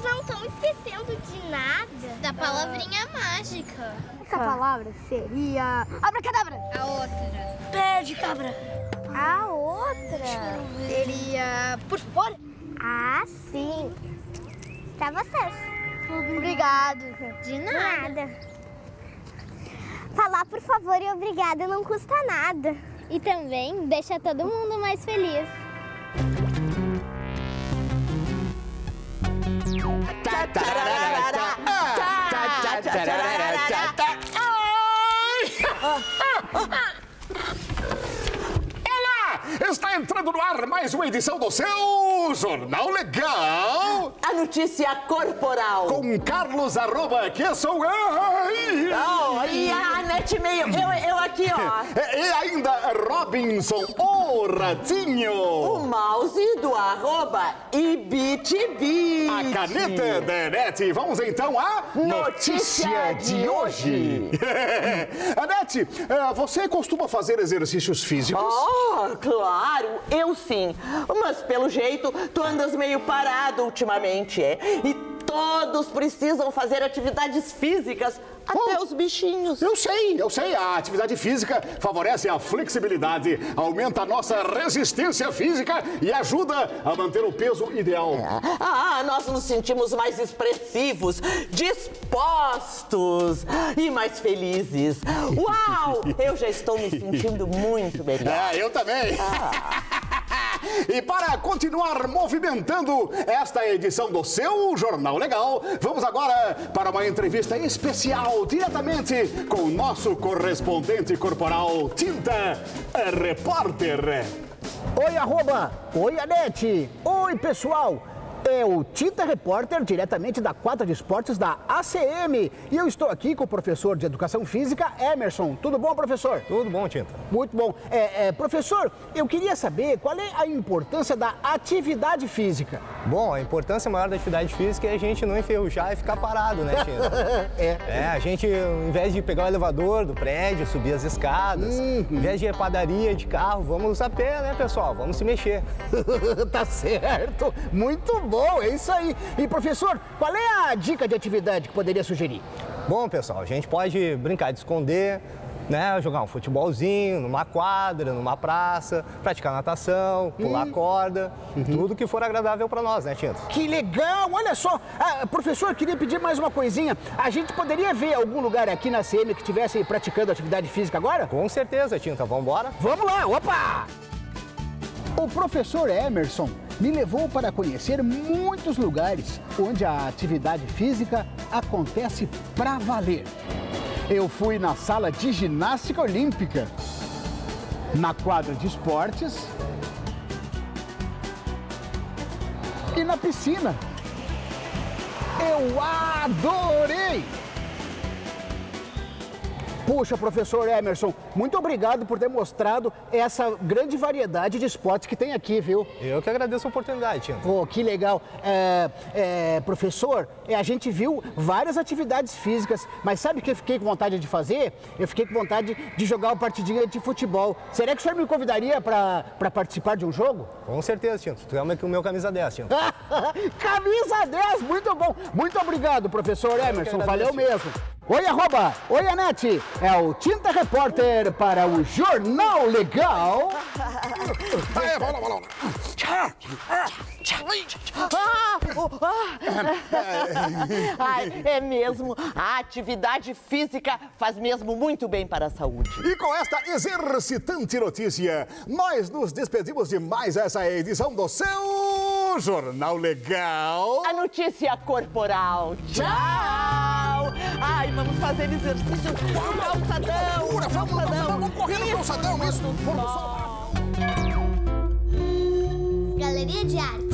não estão esquecendo de nada. Da palavrinha mágica. Essa palavra seria... abracadabra. A outra. Pé de cabra. A outra seria... por fora. Ah, sim. Pra vocês. Obrigado. De nada. Falar por favor e obrigada não custa nada. E também deixa todo mundo mais feliz. Está entrando no ar mais uma edição do seu Jornal Legal. A notícia corporal. Com Carlos Arroba, que sou eu. Oh, e a Anete Meio, eu aqui, ó. E ainda Robinson, o Ratinho. O mouse do arroba e bit. A caneta da Anete. Vamos então à notícia de hoje. Anete, você costuma fazer exercícios físicos? Oh, claro, eu sim. Mas pelo jeito, tu andas meio parado ultimamente, é? E todos precisam fazer atividades físicas, até os bichinhos. Eu sei. A atividade física favorece a flexibilidade, aumenta a nossa resistência física e ajuda a manter o peso ideal. Nós nos sentimos mais expressivos, dispostos e mais felizes. Uau! Eu já estou me sentindo muito melhor. Eu também. E para continuar movimentando esta edição do seu Jornal Legal, vamos agora para uma entrevista especial diretamente com o nosso correspondente corporal, Tinta Repórter. Oi, Arroba! Oi, Anete! Oi, pessoal! É o Tinta Repórter, diretamente da quadra de esportes da ACM. E eu estou aqui com o professor de Educação Física, Emerson. Tudo bom, professor? Tudo bom, Tinta. Muito bom. Professor, eu queria saber qual é a importância da atividade física. Bom, a importância maior da atividade física é a gente não enferrujar e ficar parado, né, Tinta? A gente, ao invés de pegar o elevador do prédio, subir as escadas, ao invés de ir à padaria de carro, vamos a pé, né, pessoal? Vamos se mexer. Tá certo. Muito bom. É isso aí. E, professor, qual é a dica de atividade que poderia sugerir? Bom, pessoal, a gente pode brincar de esconder, né? Jogar um futebolzinho numa quadra, numa praça, praticar natação, pular corda, tudo que for agradável para nós, né, Tinta? Que legal! Olha só, professor, queria pedir mais uma coisinha. A gente poderia ver algum lugar aqui na CM que estivesse praticando atividade física agora? Com certeza, Tinta. Vamos embora? Vamos lá! Opa! O professor Emerson me levou para conhecer muitos lugares onde a atividade física acontece pra valer. Eu fui na sala de ginástica olímpica, na quadra de esportes e na piscina. Eu adorei! Puxa, professor Emerson, muito obrigado por ter mostrado essa grande variedade de esportes que tem aqui, viu? Eu que agradeço a oportunidade, Tinta. Pô, que legal. Professor, a gente viu várias atividades físicas, mas sabe o que eu fiquei com vontade de fazer? Eu fiquei com vontade de jogar uma partidinha de futebol. Será que o senhor me convidaria para participar de um jogo? Com certeza, Tinta. Tu é o meu camisa 10, Tinta. Camisa 10, muito bom. Muito obrigado, professor Emerson. Valeu mesmo. Oi, Arroba! Oi, Anete! É o Tinta Repórter para o Jornal Legal. É mesmo, a atividade física faz mesmo muito bem para a saúde. E com esta exercitante notícia, nós nos despedimos de mais essa edição do seu Jornal Legal. A notícia corporal. Tchau! Ai, vamos fazer exercício no calçadão. Vamos correr no calçadão, isso. Galeria de arte.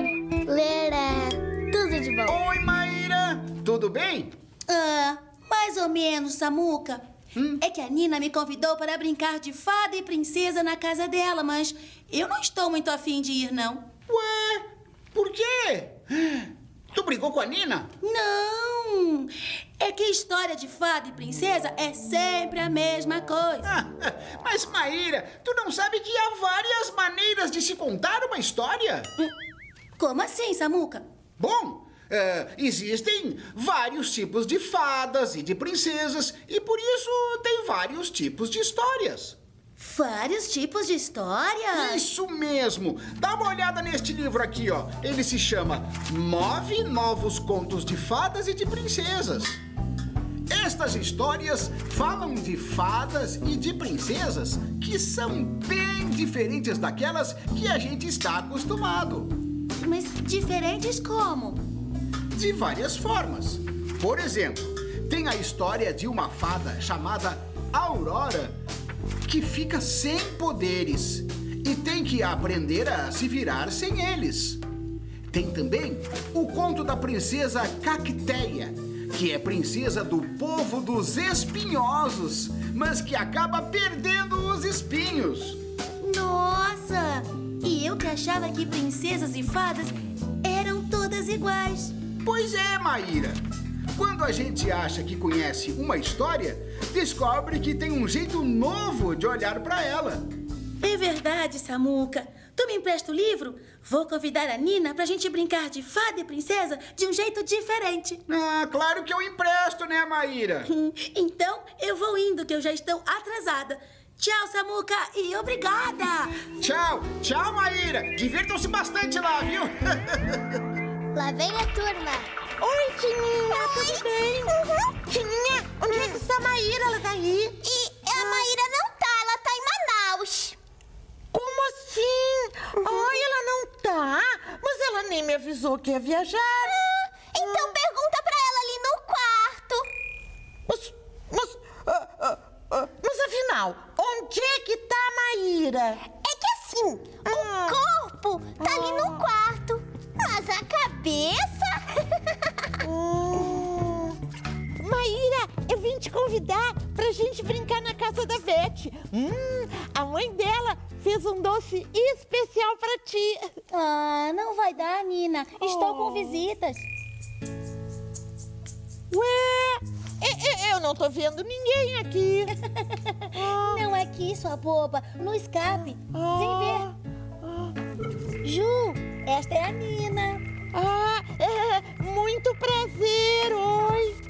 Tudo bem? Mais ou menos, Samuca. É que a Nina me convidou para brincar de fada e princesa na casa dela, mas eu não estou muito afim de ir, não. Ué, por quê? Tu brigou com a Nina? Não! É que história de fada e princesa é sempre a mesma coisa. Mas, Maíra, tu não sabe que há várias maneiras de se contar uma história? Como assim, Samuca? Bom, existem vários tipos de fadas e de princesas e por isso tem vários tipos de histórias. Vários tipos de história? Isso mesmo! Dá uma olhada neste livro aqui, ó. Ele se chama 9 Novos Contos de Fadas e de Princesas. Estas histórias falam de fadas e de princesas que são bem diferentes daquelas que a gente está acostumado. Mas diferentes como? De várias formas. Por exemplo, tem a história de uma fada chamada Aurora que fica sem poderes e tem que aprender a se virar sem eles. Tem também o conto da princesa Cacteia, que é princesa do povo dos espinhosos, mas que acaba perdendo os espinhos. Nossa! E eu que achava que princesas e fadas eram todas iguais. Pois é, Maíra. Quando a gente acha que conhece uma história, descobre que tem um jeito novo de olhar para ela. É verdade, Samuca. Tu me empresta o livro? Vou convidar a Nina pra gente brincar de fada e princesa de um jeito diferente. Ah, claro que eu empresto, né, Maíra? Então, eu vou indo, que eu já estou atrasada. Tchau, Samuca, e obrigada! Tchau, tchau, Maíra. Divirtam-se bastante lá, viu? Lá vem a turma. Oi, Tininha, tudo bem? Tininha, onde é que está a Maíra? Ela tá aí? E a Maíra não tá, ela tá em Manaus. Como assim? Ai, ela não tá? Mas ela nem me avisou que ia viajar. Então pergunta pra ela ali no quarto. Mas afinal, onde é que tá a Maíra? É que assim, o corpo tá ali no quarto, mas a cabeça... Maíra, eu vim te convidar pra gente brincar na casa da Beth. A mãe dela fez um doce especial pra ti. Ah, não vai dar, Nina. Estou com visitas. Ué, eu não tô vendo ninguém aqui. Não é aqui, sua boba. No escape. Vem ver. Ju, esta é a Nina. Muito prazer, oi.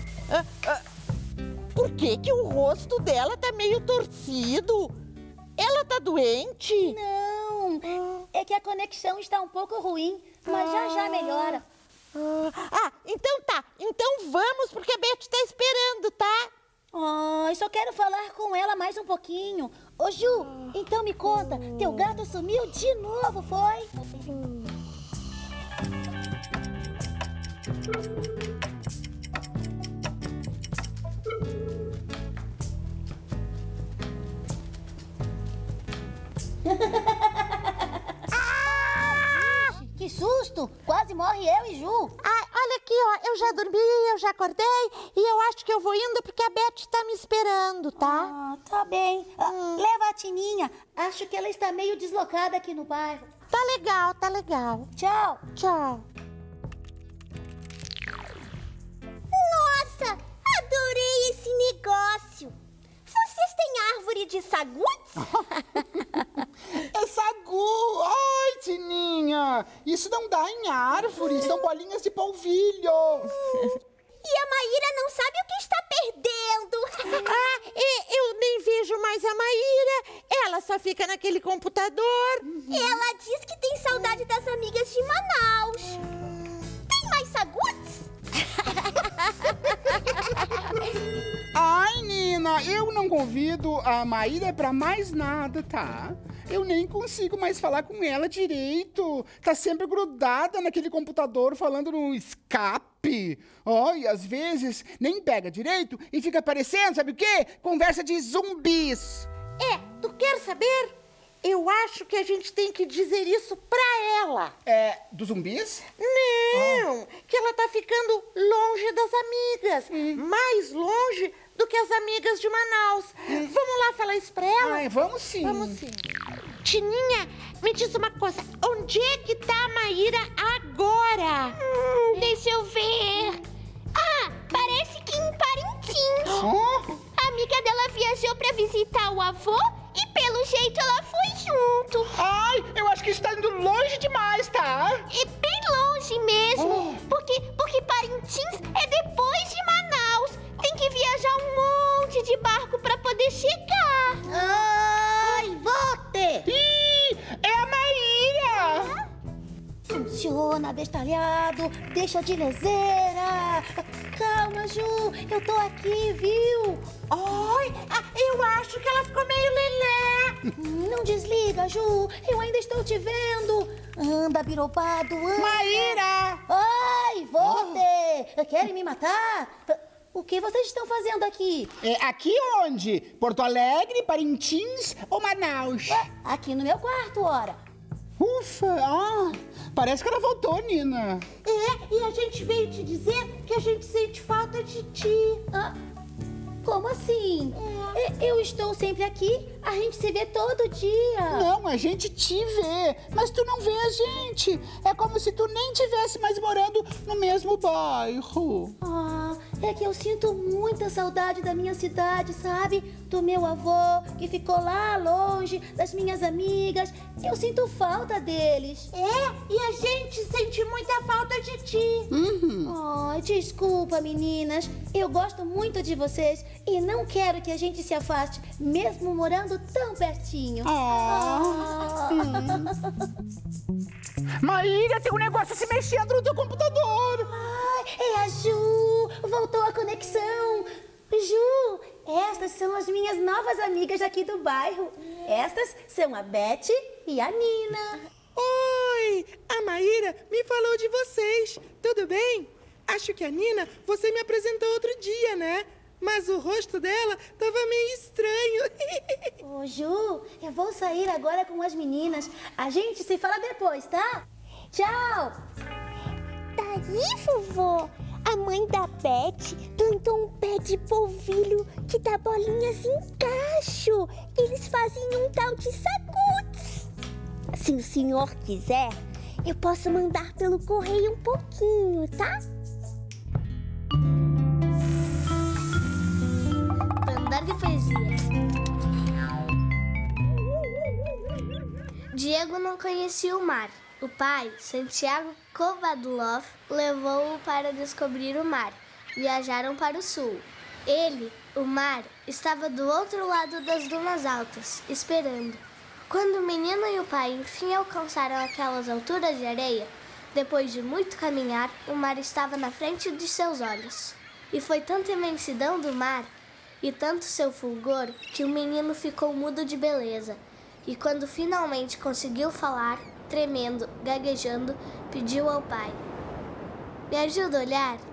Por que o rosto dela tá meio torcido? Ela tá doente? Não, é que a conexão está um pouco ruim, mas já melhora. Então tá. Então vamos, porque a Beth tá esperando, tá? Só quero falar com ela mais um pouquinho. Ô, Ju, então me conta, teu gato sumiu de novo, foi? Que susto! Quase morre eu e Ju. Olha aqui, ó, eu já dormi, eu já acordei e eu acho que eu vou indo porque a Beth tá me esperando, tá? Tá bem. Leva a Tininha. Acho que ela está meio deslocada aqui no bairro. Tá legal, tá legal. Tchau. Tchau. Nossa, adorei esse negócio. Vocês têm árvore de sagu? É sagu! Ai, Tininha! Isso não dá em árvore, são bolinhas de polvilho. E a Maíra não sabe o que está perdendo. Eu nem vejo mais a Maíra. Ela só fica naquele computador. Ela diz que tem saudade das amigas de Manaus. Tem mais saguts? Ai, Nina, eu não convido a Maíra pra mais nada, tá? Eu nem consigo mais falar com ela direito. Tá sempre grudada naquele computador falando no escape. E às vezes nem pega direito e fica parecendo, sabe o quê? Conversa de zumbis. Tu quer saber? eu acho que a gente tem que dizer isso pra ela. É, dos zumbis? Não, que ela tá ficando longe das amigas. Mais longe do que as amigas de Manaus. Vamos lá falar isso pra ela? Ai, vamos sim. Vamos sim. Tininha, me diz uma coisa. Onde é que tá a Maíra agora? Deixa eu ver. Ah, parece que em Parintins. A amiga dela viajou pra visitar o avô e pelo jeito ela foi junto. Ai, eu acho que está indo longe demais, tá? É bem longe mesmo. Porque Parintins é depois de Manaus. Tem que viajar um monte de barco pra poder chegar. Ai, volte! Ih, é a Maíra! Funciona, bestalhado. Deixa de leseira. Calma, Ju. Eu tô aqui, viu? Ai, eu acho que ela ficou meio lelé. Não desliga, Ju. Eu ainda estou te vendo. Anda, biropado, anda. Maíra! Ai, volte! Querem me matar? O que vocês estão fazendo aqui? É aqui onde? Porto Alegre, Parintins ou Manaus? Aqui no meu quarto, ora. Ufa, parece que ela voltou, Nina. É, e a gente veio te dizer que a gente sente falta de ti. Como assim? Eu estou sempre aqui, a gente se vê todo dia. Não, a gente te vê, mas tu não vê a gente. É como se tu nem tivesse mais morando no mesmo bairro. É que eu sinto muita saudade da minha cidade, sabe? Do meu avô, que ficou lá longe, das minhas amigas. Eu sinto falta deles. É, e a gente sente muita falta de ti. Desculpa, meninas. Eu gosto muito de vocês e não quero que a gente se afaste, mesmo morando tão pertinho. Maíra, tem um negócio se mexendo no teu computador. É a Ju! Voltou a conexão! Ju, estas são as minhas novas amigas aqui do bairro. Estas são a Beth e a Nina. Oi! A Maíra me falou de vocês. Tudo bem? Acho que a Nina você me apresentou outro dia, né? Mas o rosto dela tava meio estranho. Ô, Ju, eu vou sair agora com as meninas. A gente se fala depois, tá? Tchau! Daí, vovô, a mãe da Beth plantou um pé de polvilho que dá bolinhas em cacho. Eles fazem um tal de sacudes. Se o senhor quiser, eu posso mandar pelo correio um pouquinho, tá? Andar de poesias. Diego não conhecia o mar. O pai, Santiago Kovadlov, levou-o para descobrir o mar. Viajaram para o sul. Ele, o mar, estava do outro lado das dunas altas, esperando. Quando o menino e o pai enfim alcançaram aquelas alturas de areia, depois de muito caminhar, o mar estava na frente de seus olhos. E foi tanta imensidão do mar e tanto seu fulgor que o menino ficou mudo de beleza. E quando finalmente conseguiu falar, tremendo, gaguejando, pediu ao pai: "Me ajuda a olhar?"